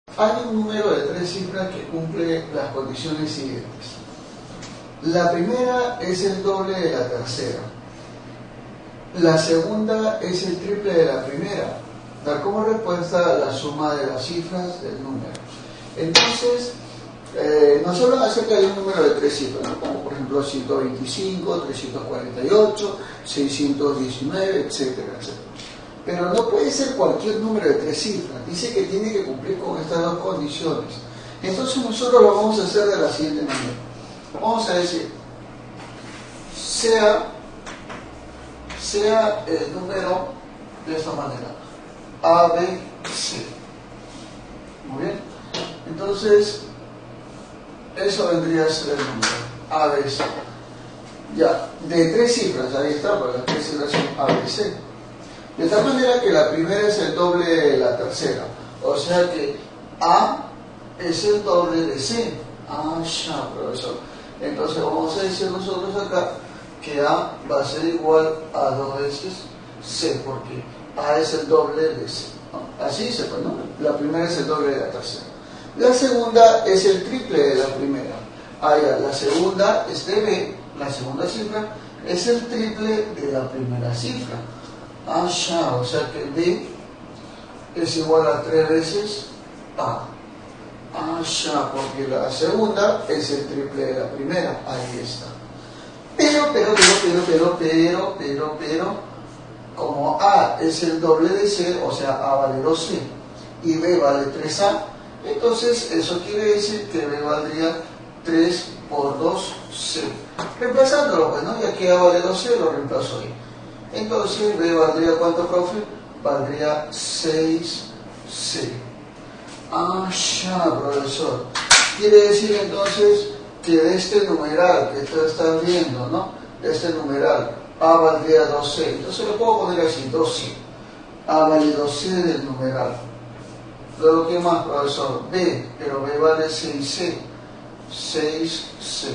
Hay un número de 3 cifras que cumple las condiciones siguientes. La primera es el doble de la tercera. La segunda es el triple de la primera. Dar como respuesta la suma de las cifras del número. Entonces, nos hablan acerca de un número de 3 cifras, ¿no? Como por ejemplo 125, 348, 619, etcétera, etcétera. Pero no puede ser cualquier número de 3 cifras. Dice que tiene que cumplir con estas dos condiciones. Entonces nosotros lo vamos a hacer de la siguiente manera. Vamos a decir, sea el número de esta manera, A, B, C. Muy bien. Entonces, eso vendría a ser el número A, B, C. Ya, de 3 cifras, ahí está, porque las 3 cifras son A, B, C. De tal manera que la primera es el doble de la tercera. O sea que A es el doble de C. Ah, ya, profesor. Entonces vamos a decir nosotros acá que A va a ser igual a 2 veces C, porque A es el doble de C. ¿No? Así dice, pues, ¿no? La primera es el doble de la tercera. La segunda es el triple de la primera. Ah, ya, la segunda es de B, la segunda cifra es el triple de la primera cifra. Ah, ya, o sea que B es igual a 3 veces A. Ah, ya, porque la segunda es el triple de la primera. Ahí está. Pero, como A es el doble de C, o sea, A vale 2C y B vale 3A, entonces eso quiere decir que B valdría 3 por 2C. Reemplazándolo, pues, ¿no? Ya que A vale 2C, lo reemplazo ahí. Entonces B valdría, ¿cuánto, profe? Valdría 6C. Ah, ya, profesor. Quiere decir entonces que de este numeral que tú estás viendo, ¿no? De este numeral, A valdría 2C. Entonces lo puedo poner así, 2C. A vale 2C del numeral. Luego, ¿qué más, profesor? B, pero B vale 6C. 6C.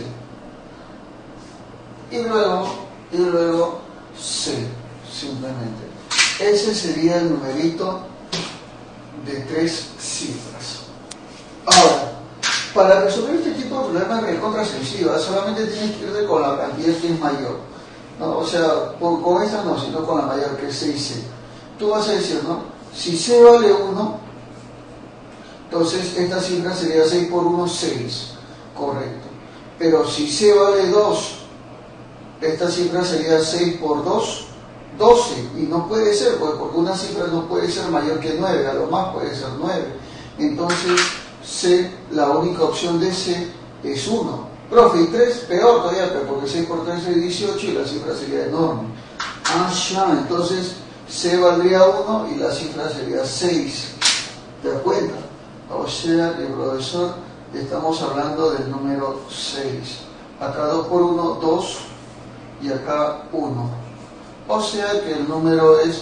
Y luego C, simplemente. Ese sería el numerito de 3 cifras. Ahora, para resolver este tipo de problemas recontra sencillo, solamente tienes que irte con la cantidad que es mayor, ¿no? O sea, con esta no, sino con la mayor, que es 6C. Tú vas a decir, ¿no? Si C vale 1, entonces esta cifra sería 6 por 1, 6. Correcto. Pero si C vale 2, esta cifra sería 6 por 2, 12. Y no puede ser, porque una cifra no puede ser mayor que 9, a lo más puede ser 9. Entonces, C, la única opción de C es 1. Profe, y 3, peor todavía, porque 6 por 3 es 18 y la cifra sería enorme. Ah, ya, entonces C valdría 1 y la cifra sería 6. ¿Te das cuenta? O sea que, profesor, estamos hablando del número 6. Acá 2 por 1, 2, y acá 1. O sea que el número es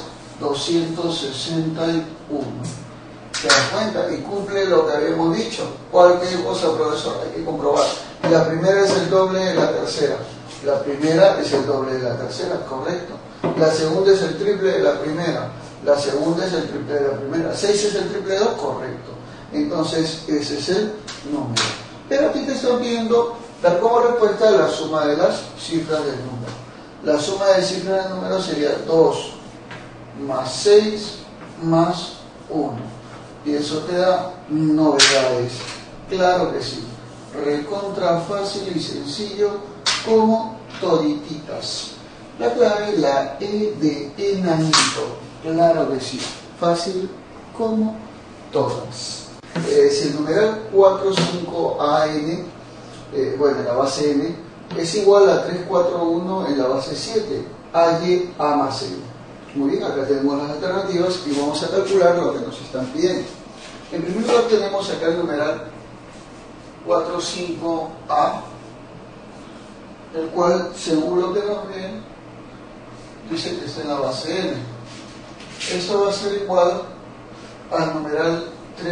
261. ¿Te das cuenta? Y cumple lo que habíamos dicho. Cualquier cosa, profesor, hay que comprobar. La primera es el doble de la tercera. La primera es el doble de la tercera, correcto. La segunda es el triple de la primera. La segunda es el triple de la primera. 6 es el triple de 2, correcto. Entonces, ese es el número. Pero aquí te están pidiendo dar como respuesta la suma de las cifras del número. La suma de cifras del número sería 2 más 6 más 1. Y eso te da novedades. Claro que sí. Recontra fácil y sencillo como todititas. La clave, la E de enanito. Claro que sí. Fácil como todas. Si el numeral 45AN, bueno, en la base N, es igual a 341 en la base 7, AY A más N. Muy bien, acá tenemos las alternativas y vamos a calcular lo que nos están pidiendo. En primer lugar tenemos acá el numeral 45A, el cual, según lo que nos ven, dice que está en la base N. Esto va a ser igual al numeral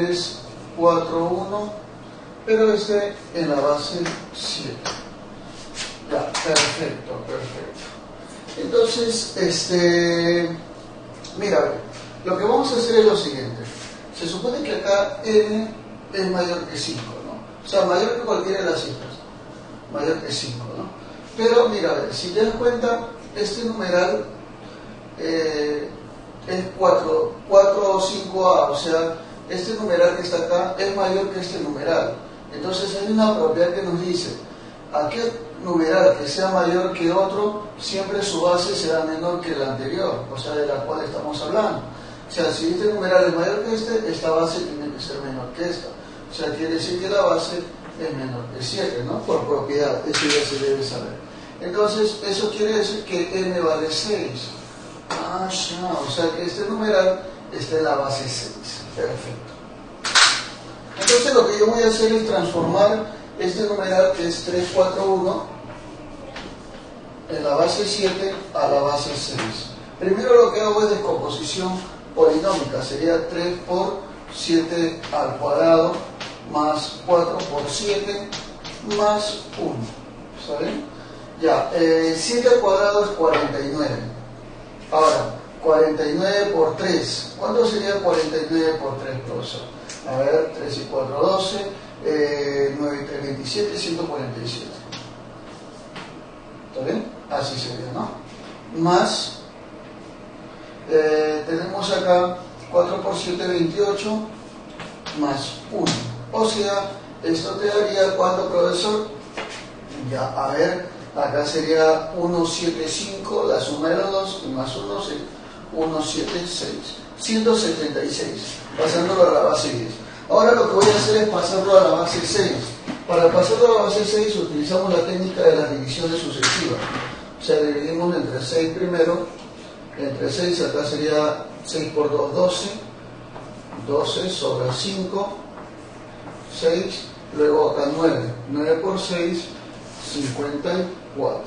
341, pero esté en la base 7. Ya, perfecto. Entonces, mira, lo que vamos a hacer es lo siguiente. Se supone que acá N es mayor que 5, ¿no? O sea, mayor que cualquiera de las cifras, mayor que 5, ¿no? Pero mira, a ver, si te das cuenta, este numeral es 4 o 5A, o sea, este numeral que está acá es mayor que este numeral. Entonces hay una propiedad que nos dice, aquel numeral que sea mayor que otro, siempre su base será menor que la anterior, o sea, de la cual estamos hablando. O sea, si este numeral es mayor que este, esta base tiene que ser menor que esta. O sea, quiere decir que la base es menor que 7, ¿no? Por propiedad, eso ya se debe saber. Entonces, eso quiere decir que n vale 6. Ah, ya, o sea que este numeral está en la base 6. Perfecto. Entonces lo que yo voy a hacer es transformar este numeral, que es 341, en la base 7 a la base 6. Primero lo que hago es descomposición polinómica, sería 3 por 7 al cuadrado más 4 por 7 más 1. ¿Está bien? Ya, 7 al cuadrado es 49. Ahora, 49 por 3. ¿Cuánto sería 49 por 3, profesor? A ver, 3 y 4, 12. 9 y 3, 27, 147. ¿Está bien? Así sería, ¿no? Más, tenemos acá 4 por 7, 28, más 1. O sea, esto te daría, ¿cuánto, profesor? Ya, a ver, acá sería 175, la suma de los dos, y más 1, 176. 176, pasándolo a la base 10. Ahora lo que voy a hacer es pasarlo a la base 6. Para pasarlo a la base 6 utilizamos la técnica de las divisiones sucesivas. O sea, dividimos entre 6 primero, entre 6 acá sería 6 por 2, 12, 12 sobre 5, 6, luego acá 9, 9 por 6, 54.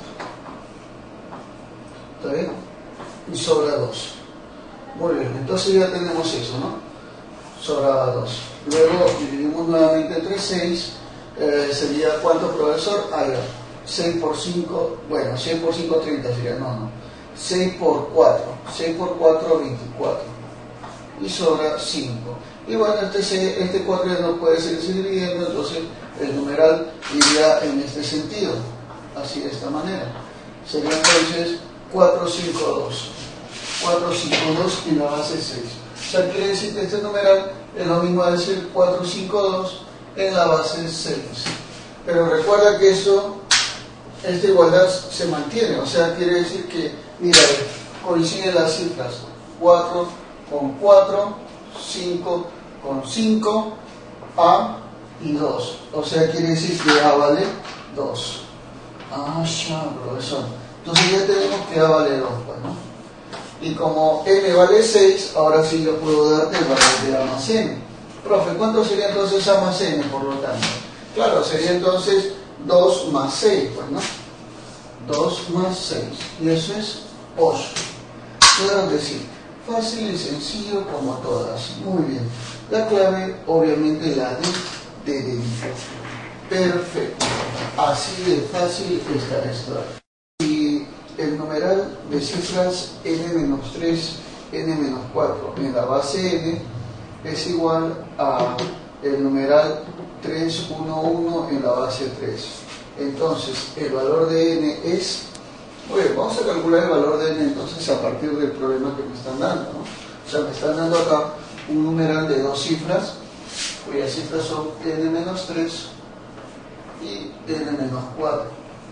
¿Está bien? Y sobra 2. Muy bien, entonces ya tenemos eso, ¿no? Sobra 2. Luego dividimos nuevamente entre 6, sería ¿cuánto, profesor? Ah, ya, 6 por 5, bueno, 6 por 5, 30 sería, no. 6 por 4, 6 por 4, 24. Y sobra 5. Y bueno, este 4 ya no puede seguirse dividiendo, entonces el numeral iría en este sentido, así de esta manera. Sería entonces 452. 452 en la base 6. O sea, quiere decir que este numeral es lo mismo a decir 452 en la base 6. Pero recuerda que esta igualdad se mantiene. O sea, quiere decir que, mira, coinciden las cifras 4 con 4, 5 con 5, A y 2. O sea, quiere decir que A vale 2. Ah, ya, profesor. Entonces ya tenemos que A vale 2, pues, ¿no? Y como n vale 6, ahora sí yo puedo darte el valor de A más n. Profe, ¿cuánto sería entonces A más n, por lo tanto? Claro, sería entonces 2 más 6, pues, ¿no? 2 más 6. Y eso es 8. Claro que sí. Fácil y sencillo como todas. Muy bien. La clave, obviamente, la de dedito. Perfecto. Así de fácil está esto. Y el numeral de cifras n-3, n-4 en la base n es igual a el numeral 311 en la base 3. Entonces, el valor de n es... Oye, vamos a calcular el valor de n entonces a partir del problema que me están dando, ¿no? O sea, me están dando acá un numeral de dos cifras, cuyas cifras son n-3 y n-4.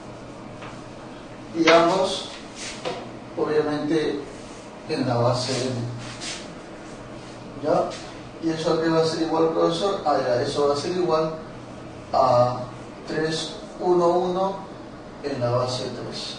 Y ambos, obviamente, en la base n. ¿Ya? ¿Y eso a qué va a ser igual, profesor? Ah, ya, eso va a ser igual a 311 en la base 3.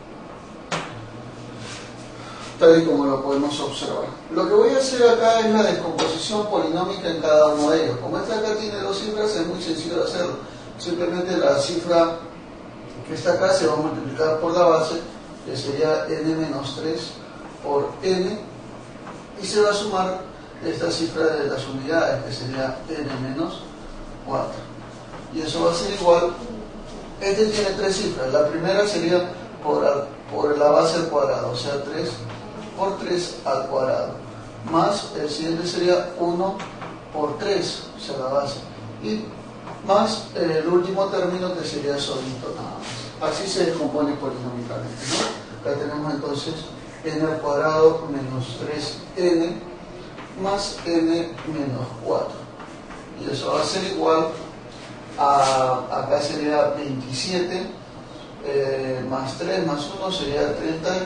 Tal y como lo podemos observar. Lo que voy a hacer acá es la descomposición polinómica en cada uno de ellos. Como esta acá tiene dos cifras, es muy sencillo de hacerlo. Simplemente la cifra que está acá se va a multiplicar por la base, que sería n-3 por n, y se va a sumar esta cifra de las unidades, que sería n-4. Y eso va a ser igual, este tiene tres cifras. La primera sería por la base al cuadrado, o sea 3 por 3 al cuadrado, más el siguiente sería 1 por 3, o sea la base, y más el último término que sería solito nada más. Así se descompone polinómicamente, ¿no? Acá tenemos entonces n al cuadrado menos 3n más n menos 4. Y eso va a ser igual a, acá sería 27 más 3 más 1 sería 31.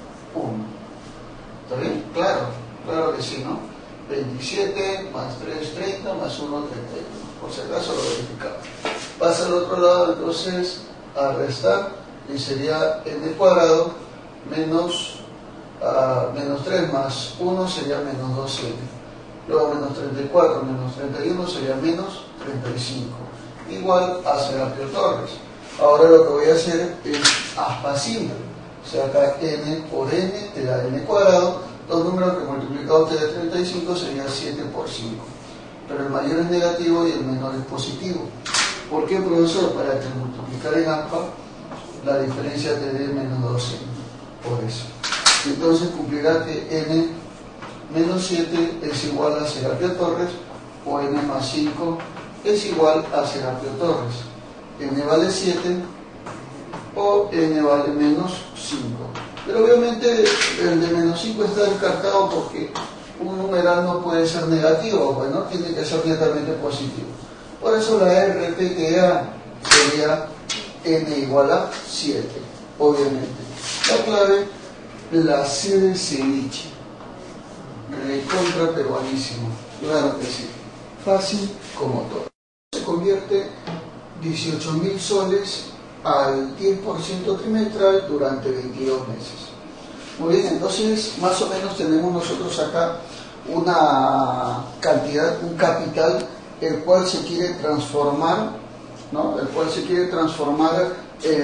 ¿Está bien? Claro, claro que sí, ¿no? 27 más 3, 30 más 1, 31. Por si acaso lo verificamos. Pasa al otro lado, entonces, a restar, y sería n cuadrado menos 3 más 1 sería menos 2n. Luego menos 34 menos 31 sería menos 35. Igual a Serapio Torres. Ahora lo que voy a hacer es aspa simple. O sea, acá n por n te da n cuadrado. Dos números que multiplicados te da 35 sería 7 por 5. Pero el mayor es negativo y el menor es positivo. ¿Por qué, profesor? Para que multiplicar en aspa la diferencia te dé menos 2n. Por eso. Entonces cumplirá que n menos 7 es igual a Serapio Torres, o n más 5 es igual a Serapio Torres. N vale 7 o n vale menos 5. Pero obviamente el de menos 5 está descartado porque un numeral no puede ser negativo, bueno, tiene que ser netamente positivo. Por eso la RPTA sería n igual a 7, obviamente. La clave, la C de ceviche. Recontra peruanísimo, claro que sí. Fácil como todo. Se convierte 18.000 soles al 10% trimestral durante 22 meses. Muy bien, entonces más o menos tenemos nosotros acá una cantidad, un capital, el cual se quiere transformar, ¿no? El cual se quiere transformar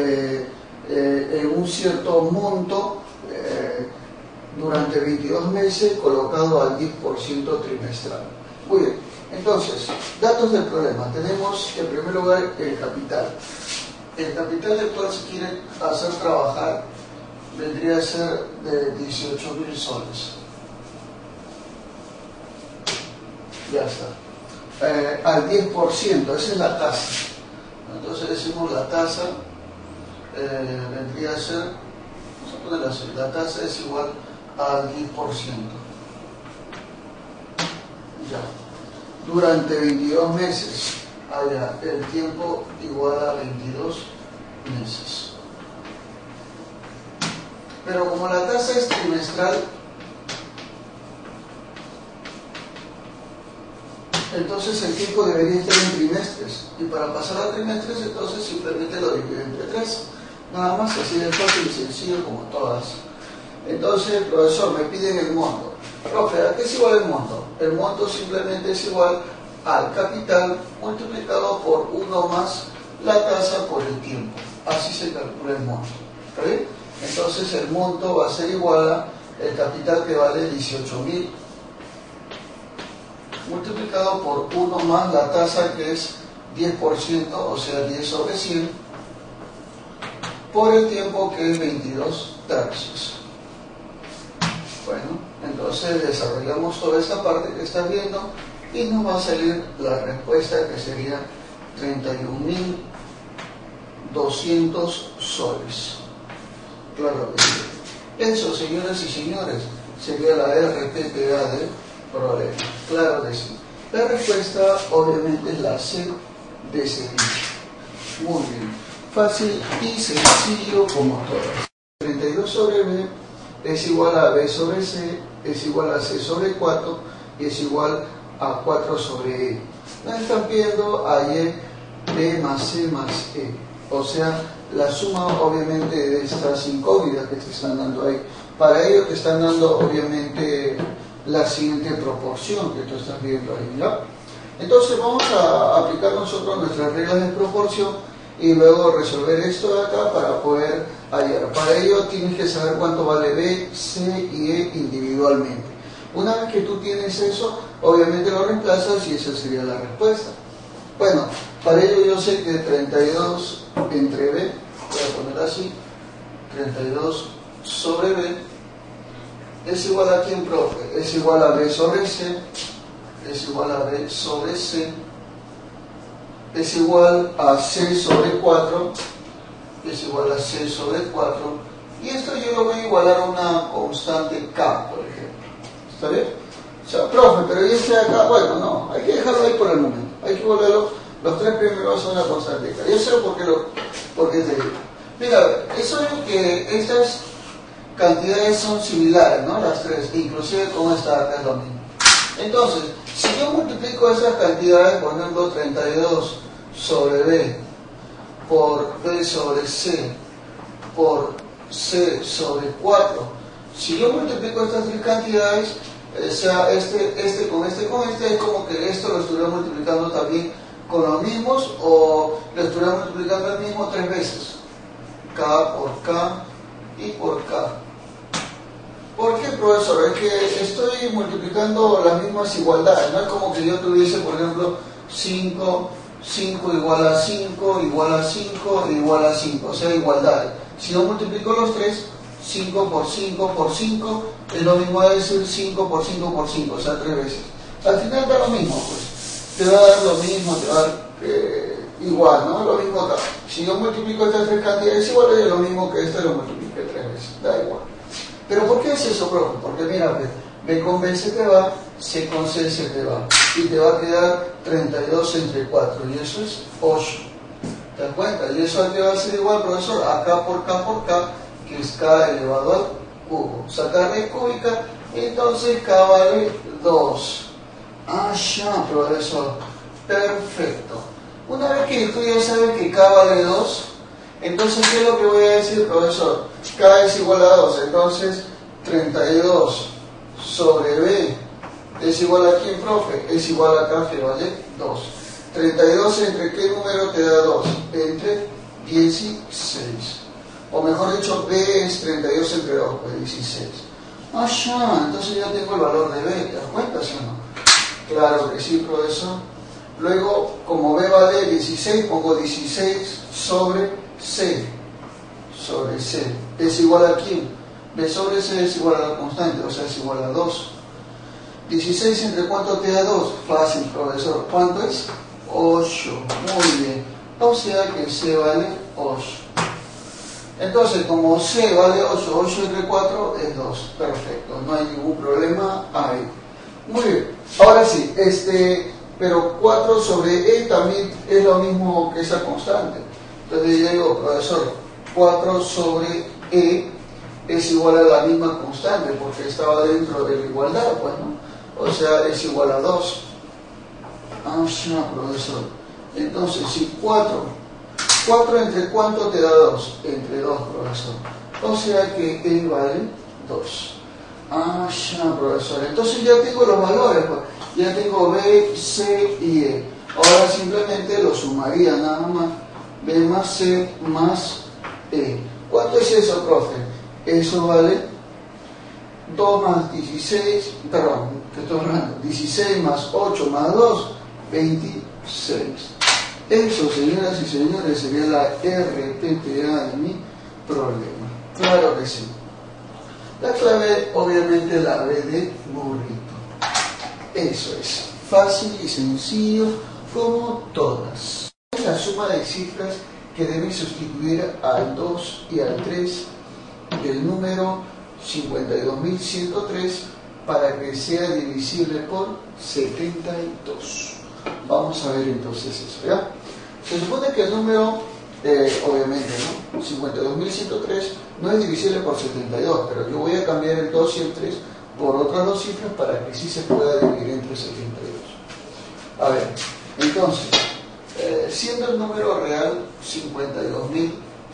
en un cierto monto durante 22 meses colocado al 10% trimestral. Muy bien, entonces, datos del problema. Tenemos en primer lugar el capital. El capital del cual se quiere hacer trabajar vendría a ser de 18.000 soles. Ya está. Al 10%, esa es la tasa. Entonces decimos la tasa vendría a ser, vamos a ponerla así, la tasa es igual al 10%. Ya. Durante 22 meses, allá, el tiempo igual a 22 meses. Pero como la tasa es trimestral, entonces el tiempo debería estar en trimestres. Y para pasar a trimestres, entonces simplemente lo divide entre 3. Nada más, así de fácil y sencillo como todas. Entonces, profesor, me piden el monto. Profe, ¿a qué es igual el monto? El monto simplemente es igual al capital multiplicado por 1 más la tasa por el tiempo. Así se calcula el monto. ¿Está bien? Entonces el monto va a ser igual a el capital que vale 18.000 multiplicado por 1 más la tasa que es 10%, o sea 10 sobre 100, por el tiempo que es 22 tercios. Bueno, entonces desarrollamos toda esta parte que estás viendo y nos va a salir la respuesta que sería 31.200 soles. Claro que sí. Eso, señoras y señores, sería la RPTA del problema. Claro que sí. La respuesta obviamente es la C de ceviche. Muy bien. Fácil y sencillo como todas. 32 sobre B es igual a B sobre C, es igual a C sobre 4 y es igual a 4 sobre E. Nos están pidiendo a Y B más C más E. O sea, la suma obviamente de estas incógnitas que te están dando ahí. Para ello te están dando obviamente la siguiente proporción que tú estás viendo ahí, ¿ya? Entonces vamos a aplicar nosotros nuestras reglas de proporción y luego resolver esto de acá para poder hallar. Para ello tienes que saber cuánto vale B, C y E individualmente. Una vez que tú tienes eso, obviamente lo reemplazas y esa sería la respuesta. Bueno, para ello yo sé que 32 entre B, voy a poner así, 32 sobre B, es igual a ¿quién, profe? Es igual a B sobre C, es igual a B sobre C, es igual a C sobre 4, es igual a C sobre 4, y esto yo lo voy a igualar a una constante K, por ejemplo. ¿Está bien? O sea, profe, pero ¿y este de acá? Bueno, no, hay que dejarlo ahí por el momento. Hay que volverlo, los tres primeros a una constante K. Yo sé porque te digo. Mira, es obvio que estas cantidades son similares, ¿no? Las tres, inclusive con esta acá es lo mismo. Entonces, si yo multiplico esas cantidades, por ejemplo, 32 sobre B por B sobre C por C sobre 4, si yo multiplico estas tres cantidades, o sea, este con este, es como que esto lo estuviera multiplicando también con los mismos, o lo estuviera multiplicando el mismo tres veces. K por K y por K. ¿Por qué, profesor? Es que estoy multiplicando las mismas igualdades. No es como que yo tuviese, por ejemplo, 5 igual a 5, igual a 5, igual a 5. O sea, igualdades. Si yo multiplico los tres, 5 por 5 por 5, es lo mismo a decir 5 por 5 por 5, o sea, tres veces. Al final da lo mismo, pues. Te va a dar lo mismo, te va a dar igual, ¿no? Lo mismo acá. Si yo multiplico estas tres cantidades iguales, es lo mismo que esta lo multiplique tres veces. Da igual. ¿Pero por qué es eso, profe? Porque mira, B con B se te va, C con C se te va. Y te va a quedar 32 entre 4. Y eso es 8. ¿Te das cuenta? Y eso aquí va a ser igual, profesor, a K por K, que es K elevado al cubo. Sacar raíz cúbica, entonces K vale 2. Ah, ya, profesor. Perfecto. Una vez que tú ya sabes que K vale 2, entonces, ¿qué es lo que voy a decir, profesor? K es igual a 2, entonces 32 sobre B es igual a ¿quién, profe? Es igual a K, que vale 2. 32 entre ¿qué número te da 2? Entre 16. O mejor dicho, B es 32 entre 2, pues 16. Ah, ya, entonces ya tengo el valor de B, ¿te das cuenta, sí o no? Claro que sí, profesor. Luego, como B vale 16, pongo 16 sobre C. Sobre C. ¿Es igual a quién? B sobre C es igual a la constante, o sea, es igual a 2. 16 entre ¿cuánto te da 2? Fácil, profesor. ¿Cuánto es? 8. Muy bien. O sea que C vale 8. Entonces, como C vale 8, 8 entre 4 es 2. Perfecto. No hay ningún problema ahí. Muy bien. Ahora sí, pero 4 sobre E también es lo mismo que esa constante. Entonces yo digo, profesor, 4 sobre E es igual a la misma constante porque estaba dentro de la igualdad, pues, ¿no? O sea, es igual a 2. Ah, no, profesor. Entonces, si 4 entre ¿cuánto te da 2? Entre 2, profesor. O sea que E vale 2. Ah, ya, profesor. Entonces ya tengo los valores, pues. Ya tengo B, C y E. Ahora simplemente lo sumaría nada más. B más C más E. ¿Cuánto es eso, profe? Eso vale 2 más 16, perdón, que estoy hablando, 16 más 8 más 2, 26. Eso, señoras y señores, sería la RTTA de mi problema. Claro que sí. La clave, obviamente, la B de burrito. Eso es. Fácil y sencillo, como todas. Es la suma de cifras que deben sustituir al 2 y al 3 del número 52.103 para que sea divisible por 72. Vamos a ver entonces eso, ¿ya? Se supone que el número, obviamente, ¿no? 52.103 no es divisible por 72, pero yo voy a cambiar el 2 y el 3 por otras dos cifras para que sí se pueda dividir entre 72. A ver, entonces, siendo el número real 52.103,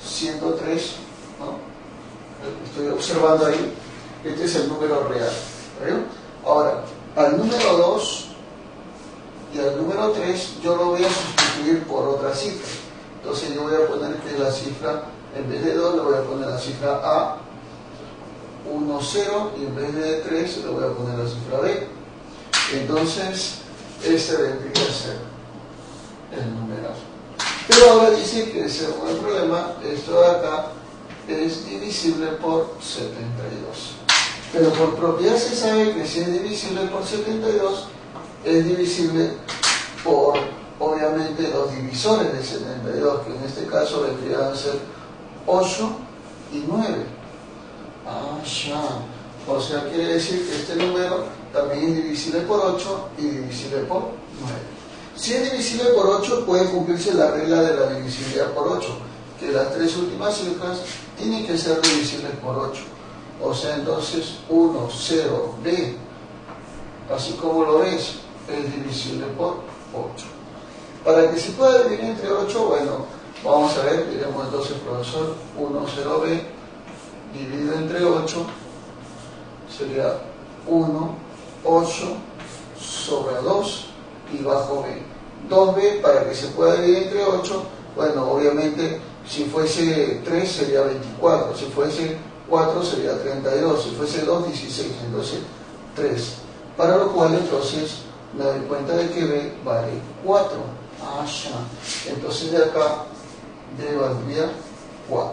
¿no? Estoy observando ahí, este es el número real, ¿verdad? Ahora, al número 2 y al número 3 yo lo voy a sustituir por otra cifra. Entonces yo voy a poner que la cifra, en vez de 2 le voy a poner la cifra A, 1, 0, y en vez de 3 le voy a poner la cifra B. Entonces, este vendría a ser el numeral. Pero ahora dice que según el problema, esto de acá es divisible por 72. Pero por propiedad se sabe que si es divisible por 72, es divisible por obviamente los divisores de 72, que en este caso vendrían a ser 8 y 9. Ah, ya. O sea, quiere decir que este número también es divisible por 8 y divisible por 9. Si es divisible por 8, puede cumplirse la regla de la divisibilidad por 8, que las tres últimas cifras tienen que ser divisibles por 8. O sea, entonces 1, 0, B, así como lo ves, es divisible por 8. Para que se pueda dividir entre 8, bueno, vamos a ver, diremos entonces, profesor, 1, 0B dividido entre 8 sería 1, 8 sobre 2 y bajo B. 2B, para que se pueda dividir entre 8, bueno, obviamente, si fuese 3 sería 24, si fuese 4 sería 32, si fuese 2, 16, entonces 3. Para lo cual, entonces, me doy cuenta de que B vale 4. Ah, ya. Entonces de acá D valdría 4.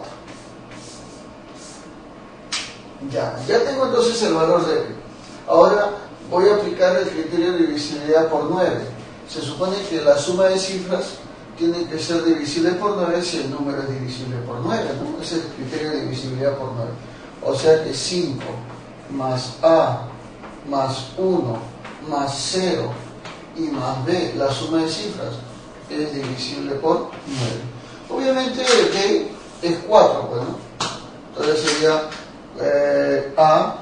Ya tengo entonces el valor de B. Ahora voy a aplicar el criterio de divisibilidad por 9. Se supone que la suma de cifras tiene que ser divisible por 9 si el número es divisible por 9, ¿no? Ese es el criterio de divisibilidad por 9. O sea que 5 más A más 1 más 0 y más B, la suma de cifras, es divisible por 9. Obviamente B es 4, pues, ¿no? Entonces sería A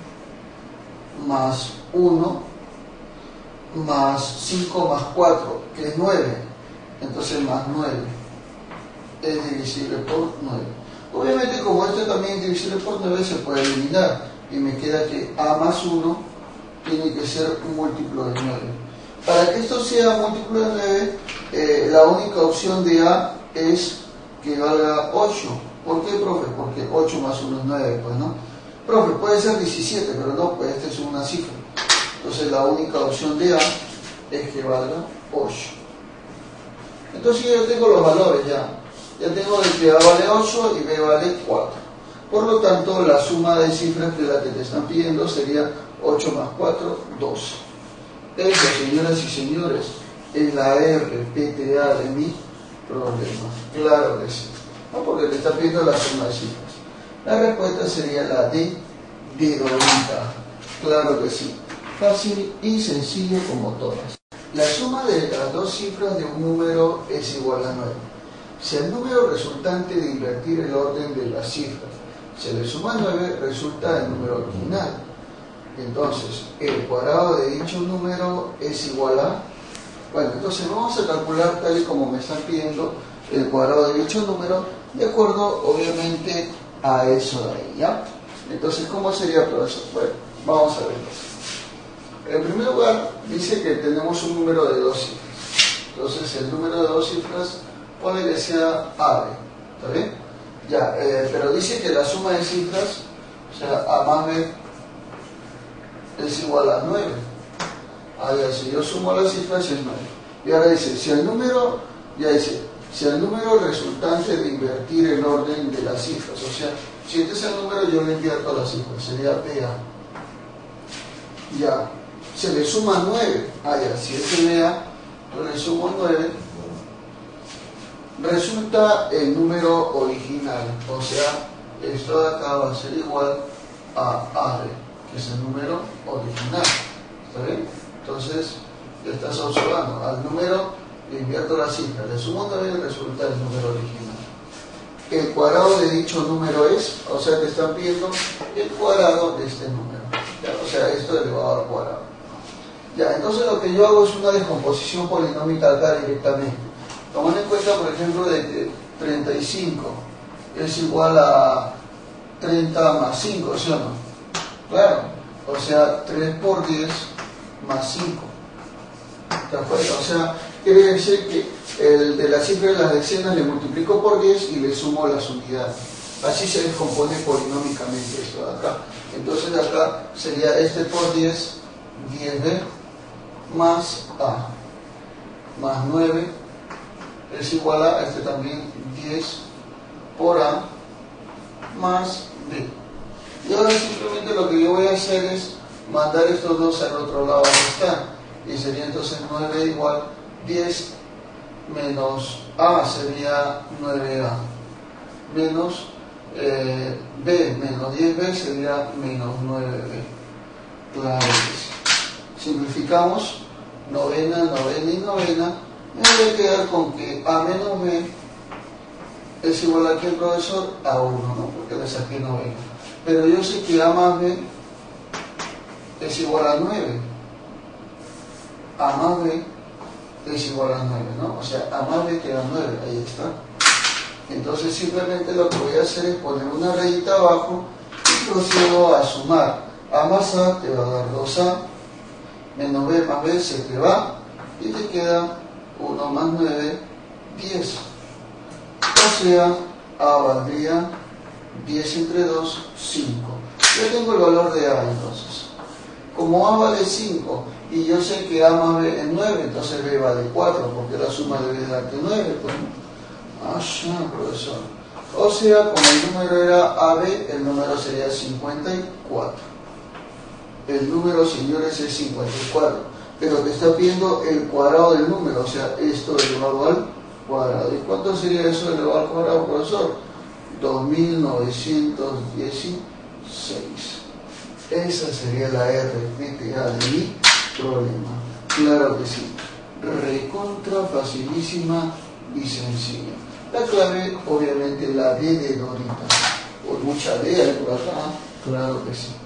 más 1 más 5 más 4, que es 9. Entonces más 9 es divisible por 9. Obviamente, como esto también es divisible por 9, se puede eliminar y me queda que A más 1 tiene que ser un múltiplo de 9. Para que esto sea múltiplo de 9, la única opción de A es que valga 8. ¿Por qué, profe? Porque 8 más 1 es 9, pues, ¿no? Profe, puede ser 17, pero no, pues esta es una cifra. Entonces la única opción de A es que valga 8. Entonces yo tengo los valores ya. Ya tengo de que A vale 8 y B vale 4. Por lo tanto, la suma de cifras que la que te están pidiendo sería 8 más 4, 12. Eso, señoras y señores, es la RPTA de mi problema. Claro que sí. No, porque te está pidiendo la suma de cifras. La respuesta sería la D de Dorita. Claro que sí. Fácil y sencillo como todas. La suma de las dos cifras de un número es igual a 9. Si al número resultante de invertir el orden de las cifras se le suma 9, resulta el número original. Entonces, el cuadrado de dicho número es igual a... Bueno, entonces vamos a calcular tal y como me están pidiendo el cuadrado de dicho número, de acuerdo, obviamente, a eso de ahí, ¿ya? Entonces, ¿cómo sería, profesor? Bueno, vamos a verlo. En primer lugar, dice que tenemos un número de dos cifras. Entonces, el número de dos cifras pone que sea AB, ¿está bien? Ya, pero dice que la suma de cifras, o sea, A más B, es igual a 9. Ahora, si yo sumo las cifras, es 9. Y ahora dice, si el número, ya dice, si el número resultante de invertir el orden de las cifras, o sea, si este es el número, yo le invierto las cifras, sería PA. Ya, se le suma 9. Ya, si es PA, yo le sumo 9, resulta el número original, o sea, esto de acá va a ser igual a AB, que es el número original. ¿Está bien? Entonces, ya estás observando, al número le invierto la cifra, le sumo 9 y resulta el número original. El cuadrado de dicho número es, o sea, te están pidiendo el cuadrado de este número. ¿Ya? O sea, esto elevado al cuadrado. Ya, entonces lo que yo hago es una descomposición polinómica acá directamente. Tomando en cuenta, por ejemplo, de que 35 es igual a 30 más 5, ¿sí o no? Claro, o sea, 3 por 10 más 5. ¿De acuerdo? O sea, quiere decir que el de la cifra de las decenas le multiplico por 10 y le sumo las unidades. Así se descompone polinómicamente esto de acá. Entonces de acá sería este por 10, 10b más A, más 9 es igual a este también 10 por A más B. Y ahora simplemente lo que yo voy a hacer es mandar estos dos al otro lado donde están. Y sería entonces 9 igual 10 menos A sería 9A, menos B menos 10B sería menos 9B. Claro que sí. Simplificamos, novena, novena y novena. Me voy a quedar con que A menos B es igual a ¿qué, profesor? A 1, ¿no? Porque le saqué novena. Pero yo sé que A más B es igual a 9. A más B es igual a 9, ¿no? O sea, A más B queda 9, ahí está. Entonces simplemente lo que voy a hacer es poner una rayita abajo y procedo a sumar. A más A te va a dar 2A, menos B más B se te va y te queda 1 más 9, 10. O sea, A valdría 10 entre 2, 5. Yo tengo el valor de A entonces. Como A vale 5 y yo sé que A más B es 9, entonces B vale 4 porque la suma debe darte 9. Pues, ya, profesor. O sea, como el número era AB, el número sería 54. El número, señores, es 54. Pero te está pidiendo el cuadrado del número, o sea, esto elevado al cuadrado. ¿Y cuánto sería eso elevado al cuadrado, profesor? 2916. Esa sería la RPTA de mi problema. Claro que sí. Recontra facilísima y sencilla. La clave, obviamente, la D de Dorita. Por mucha D hay por acá. Claro que sí.